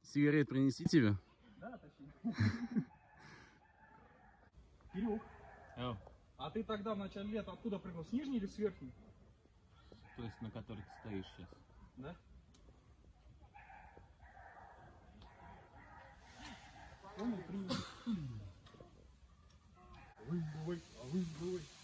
Сигарет принеси тебе. Да, тащи. Кирюх, а ты тогда в начале лета откуда прыгнул? С нижней или с верхней? То есть на которой ты стоишь сейчас. Да? Понял, принял. Давай.